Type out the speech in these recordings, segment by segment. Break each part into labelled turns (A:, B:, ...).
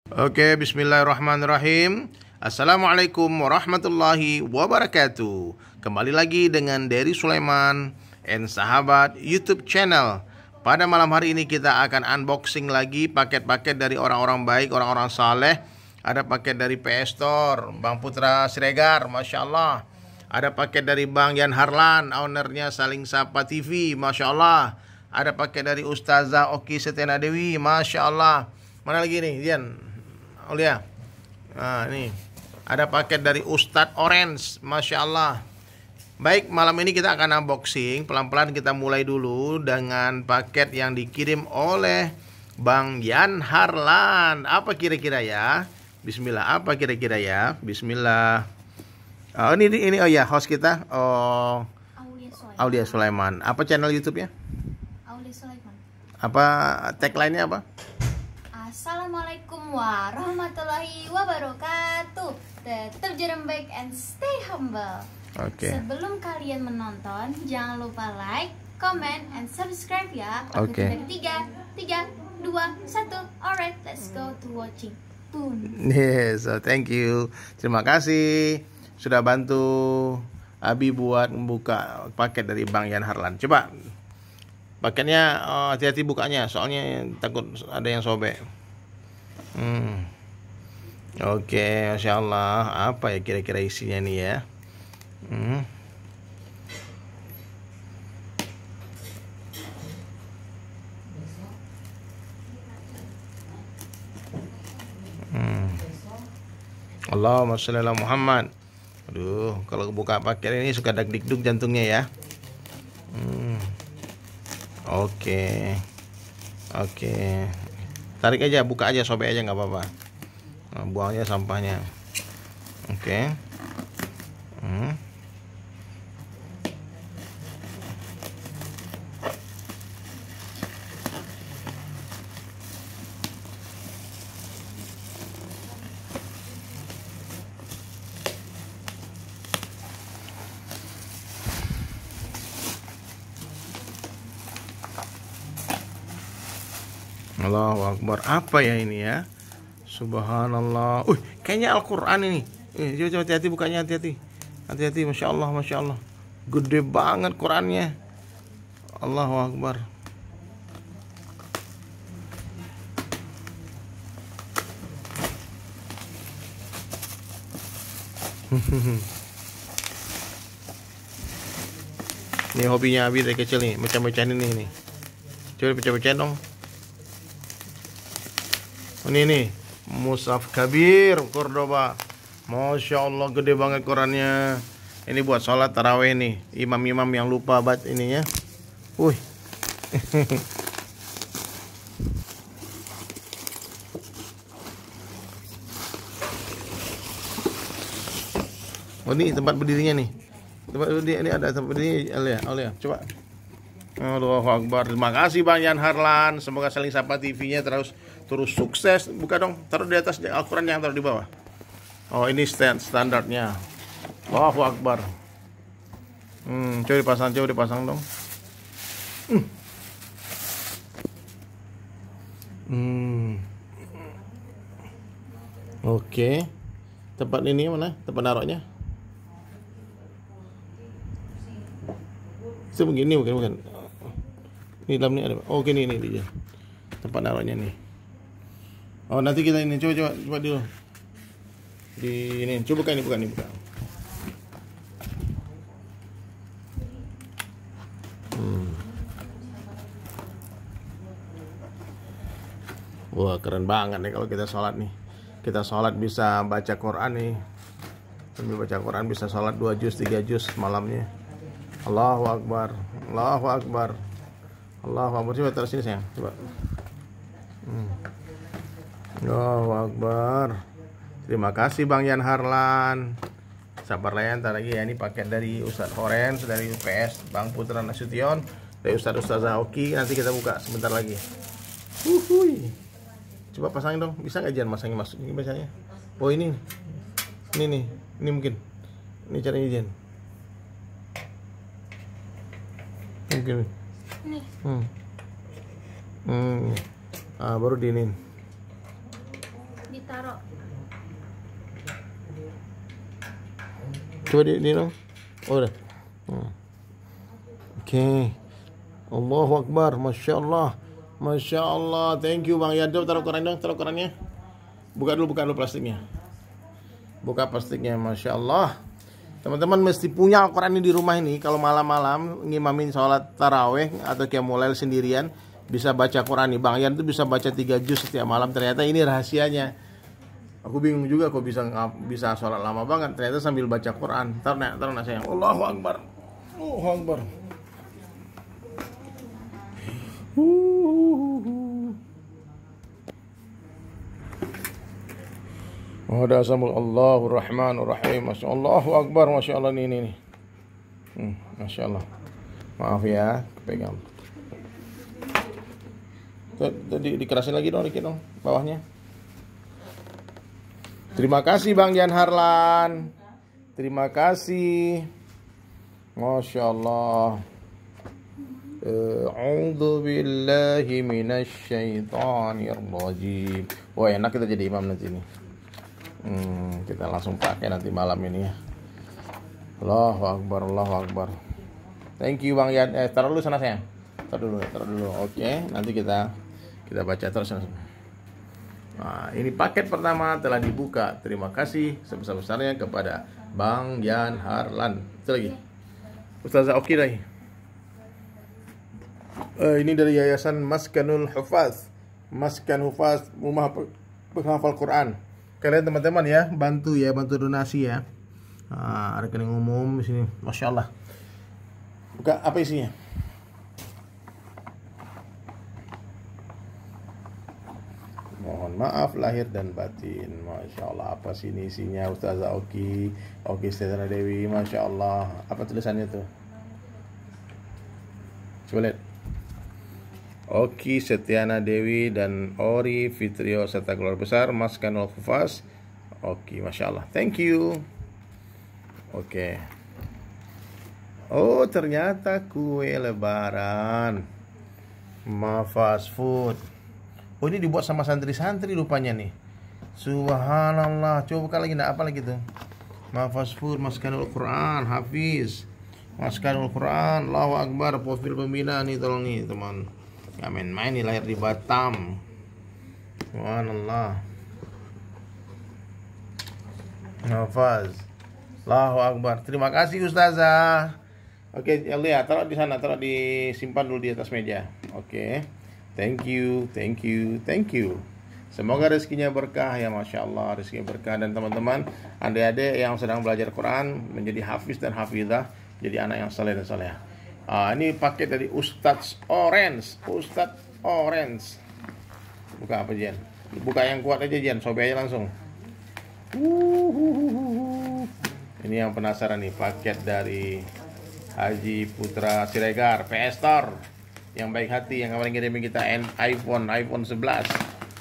A: Oke, bismillahirrahmanirrahim. Assalamualaikum warahmatullahi wabarakatuh. Kembali lagi dengan Dery Sulaiman and sahabat YouTube channel. Pada malam hari ini kita akan unboxing lagi paket-paket dari orang-orang baik, orang-orang saleh. Ada paket dari PS Store, Bang Putra Siregar, Masya Allah. Ada paket dari Bang Yan Harlan, ownernya Saling Sapa TV, Masya Allah. Ada paket dari Ustazah Oki Setena Dewi, Masya Allah. Mana lagi nih, Yan? Aulia. Nah, ini ada paket dari Ustadz Orange, Masya Allah. Baik, malam ini kita akan unboxing. Pelan-pelan kita mulai dulu dengan paket yang dikirim oleh Bang Yan Harlan. Apa kira-kira ya? Bismillah, apa kira-kira ya? Bismillah. Oh, ini oh ya, host kita. Oh, Aulia Sulaiman. Apa channel YouTube-nya?
B: Aulia Sulaiman.
A: Apa tagline-nya apa?
B: Assalamualaikum warahmatullahi wabarakatuh. Tetap jalan baik and stay humble.
A: Oke.
B: Sebelum kalian menonton, jangan lupa like, comment, and subscribe ya.
A: Oke.
B: Dari 3, 2, 1. Alright, let's go to watching. Boom.
A: Yes, so thank you. Terima kasih sudah bantu Abi buat membuka paket dari Bang Yan Harlan. Coba paketnya hati-hati bukanya, soalnya takut ada yang sobek. Oke, Masya Allah. Apa ya kira-kira isinya nih ya? Allahumma sholli ala Muhammad. Aduh, kalau buka paket ini suka dak-dikduk jantungnya ya. Oke. Oke. Tarik aja, buka aja, sobek aja nggak apa-apa. Nah, buangnya sampahnya. Oke. Allahu Akbar. Apa ya ini ya? Subhanallah. Kayaknya Al-Quran ini. Coba hati-hati bukanya, hati-hati. Hati-hati, Masya Allah, Masya Allah. Gede banget Qurannya. Allahu Akbar. Ini hobinya Abi dari kecil nih, macam-macam ini nih. Coba pecah-pecahin dong. Ini nih, Mushaf Kabir Cordoba. Masya Allah, gede banget Qurannya. Ini buat sholat taraweh nih. Imam-imam yang lupa baca ininya. Oh, ini tempat berdirinya nih. Tempat berdiri ini ada tempat berdiri. Alia, coba. Allahu Akbar. Terima kasih Bang Yan Harlan. Semoga Saling Sapa TV-nya terus sukses. Buka dong. Taruh di atas Al-Quran, yang taruh di bawah. Oh, ini standarnya. Allahu Akbar. Coba dipasang dong. Oke. Tempat ini mana? Tempat naruhnya? Itu begini, bukan. Ini dalamnya ada. Oh, gini dia. Tempat naruhnya nih. Oh, nanti kita ini coba dulu. Di ini, coba buka ini. Wah, keren banget nih kalau kita sholat nih. Kita sholat bisa baca Quran nih. Sambil baca Quran bisa sholat 2 juz, 3 juz malamnya. Allahu Akbar. Allahu Akbar. Allahu Akbar. Coba taruh sini sayang. Coba. Allahu Akbar. Terima kasih Bang Yan Harlan. Sabar lah ya, ntar lagi ya. Ini paket dari Ustadz Orange, dari PS Bang Putra Nasution, dari Ustazah Oki. Nanti kita buka sebentar lagi. Coba pasangin dong. Bisa nggak Jan masangin masuk ini biasanya? Oh, ini nih. Ini mungkin. Ini caranya Jan. Mungkin.
B: Nih.
A: Baru diinin.
B: ditaruh.
A: Coba di dong. Oh, udah. Oke. Allahu Akbar, Masya Allah. Masya Allah, thank you Bang Yadop. Taruh Quran dong, taruh Qurannya. Buka dulu plastiknya. Buka plastiknya, Masya Allah. Teman-teman mesti punya Al-Quran ini di rumah ini. Kalau malam-malam ngimamin sholat taraweh atau qiyamul lail sendirian, bisa baca Quran nih. Bang Yan tuh bisa baca 3 juz setiap malam. Ternyata ini rahasianya. Aku bingung juga kok bisa sholat lama banget. Ternyata sambil baca Quran. Taruh nak sayang. Allahu Akbar. Allahu Akbar. Allahu Rahmanur Rahim. Masya Allah, Allahu Akbar. Masya Allah ini. Masya Allah. Maaf ya, pegang. Dikerasin lagi dong, dikit dong, bawahnya. Terima kasih Bang Jan Harlan. Terima kasih. Masya Allah. A'udzu billahi minasyaitonir rajim. Wah, enak kita jadi imam nanti ini. Kita langsung pakai nanti malam ini ya. Allahu Akbar, Allahu Akbar. Thank you Bang Yan. Taruh dulu sana sayang. Taruh dulu. Oke, nanti kita baca terus. Nah, ini paket pertama telah dibuka. Terima kasih sebesar-besarnya kepada Bang Yan Harlan. Itu lagi. Ustazah Oki lagi. Ini dari Yayasan Maskanul Hufaz. Maskan Hufaz, rumah penghafal Quran. Kalian teman-teman ya, bantu donasi ya. Rekening umum di sini. Masya Allah. Buka apa isinya? Mohon maaf lahir dan batin. Masya Allah, apa sih ini isinya? Ustazah Oki Setiana Dewi. Masya Allah. Apa tulisannya tuh? Coba lihat. Oki Setiana Dewi dan Ori Fitrio serta keluarga besar Maskanul Hufaz. Oki, Masya Allah. Thank you. Oke. Oh, ternyata kue lebaran. Fast food. Oh, ini dibuat sama santri-santri rupanya nih. Subhanallah. Coba buka lagi, apa lagi tuh? Fast food, Maskanul Quran, Hafiz. Maskanul Quran, Allahu Akbar, profil pembina nih, tolong nih teman. Gak main-main nih, lahir di Batam. Subhanallah. Hafaz. Allahu Akbar. Terima kasih Ustazah. Oke, ya lihat, taruh di sana, disimpan dulu di atas meja. Oke. Thank you. Semoga rezekinya berkah ya, Masya Allah, rezekinya berkah. Dan teman-teman, adik-adik yang sedang belajar Quran menjadi hafiz dan hafizah, jadi anak yang saleh dan salehah. Ini paket dari Ustadz Orange. Buka apa Jen? Buka yang kuat aja Jen, sobek aja langsung. Ini yang penasaran nih, paket dari Haji Putra Siregar, PS Store, yang baik hati, yang kemarin ngirimin kita iPhone 11.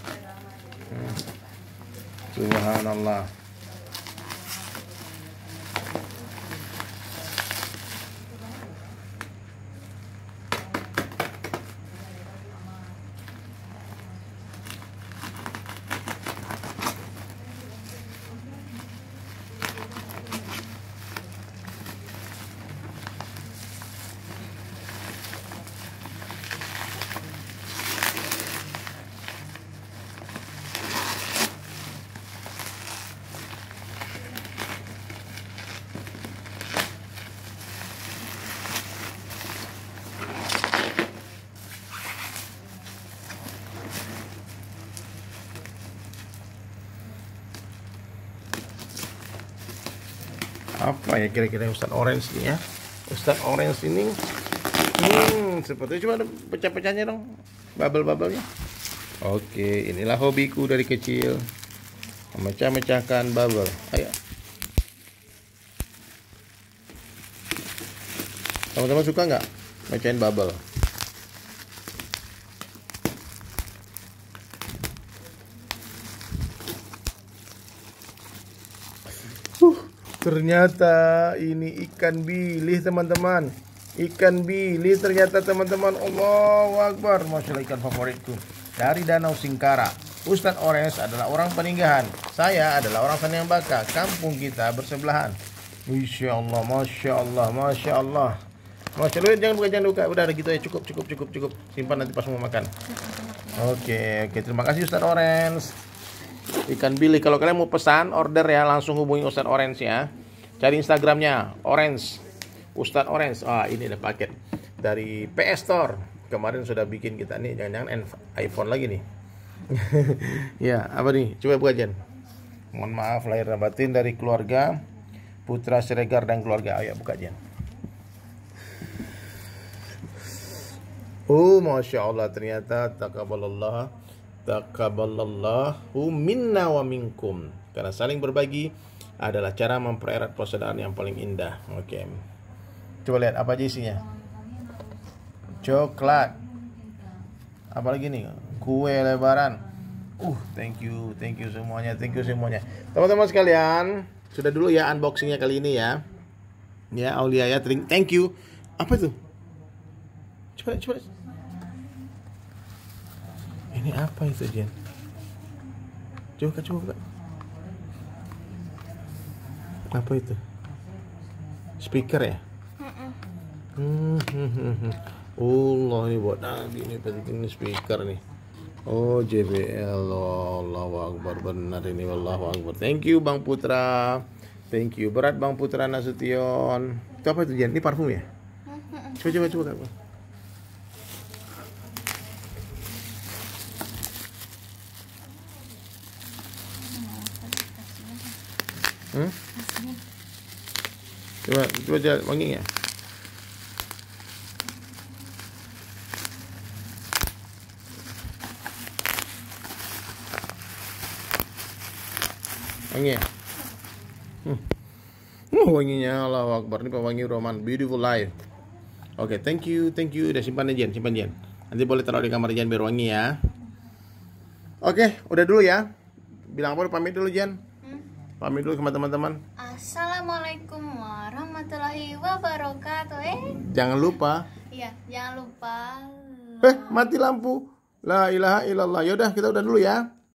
A: Subhanallah. Apa ya kira-kira Ustadz Orange ini ya? Ustadz Orange ini sepertinya cuma ada pecah-pecahnya dong, bubble-bubblenya. Oke, inilah hobiku dari kecil, memecah-mecahkan bubble. Ayo teman-teman, suka nggak mecahin bubble? Ternyata ini ikan bilih teman-teman. Ikan bilih ternyata teman-teman. Allahu Akbar. Masya Allah, ikan favoritku dari Danau Singkara. Ustadz Orange adalah orang Peninggahan. Saya adalah orang Saniang Baka. Kampung kita bersebelahan. Masya Allah, Masya Allah, Masya Allah. Masya Allah, jangan buka. Udah gitu ya, cukup. Simpan nanti pas mau makan. Oke, terima kasih Ustadz Orange. Ikan bilik, kalau kalian mau pesan, order ya, langsung hubungi Ustadz Orange ya. Cari Instagramnya, Orange. Ustadz Orange. Ini ada paket dari PS Store. Kemarin sudah bikin kita nih, jangan-jangan iPhone lagi nih. Ya, apa nih? Coba buka Jen. Mohon maaf lahir dan batin dari keluarga Putra Siregar dan keluarga. Ayo buka Jen. Masya Allah, ternyata taqabbalallahu minna wa minkum. Karena saling berbagi adalah cara mempererat persaudaraan yang paling indah. Oke. Coba lihat apa aja isinya. Coklat. Apa lagi nih? Kue lebaran. Thank you semuanya. Teman-teman sekalian, sudah dulu ya unboxingnya kali ini ya. Ya, Aulia ya, thank you. Apa itu? Coba. Ini apa itu, Jen? Coba. Apa itu? Speaker ya? Allah, ini buat Nabi, ini penting, ini speaker nih. JBL, Allahu Akbar, benar ini, Wallahu Akbar. Thank you Bang Putra. Thank you berat Bang Putra Nasution. Itu apa itu Jen? Ini parfum ya? Coba Kak. Coba wangi ya. Wangi ya? Wanginya Allahu Akbar. Ini pewangi Roman Beautiful Life. Oke, thank you. Udah simpan Jen. Nanti boleh taruh di kamar Jen biar wangi ya. Oke, udah dulu ya. Bilang apa? Pamit dulu Jen. Pamit dulu sama teman-teman.
B: Assalamualaikum warahmatullahi wabarakatuh.
A: Jangan lupa.
B: Iya, jangan lupa.
A: Mati lampu. La ilaha illallah. Yaudah, kita udah dulu ya.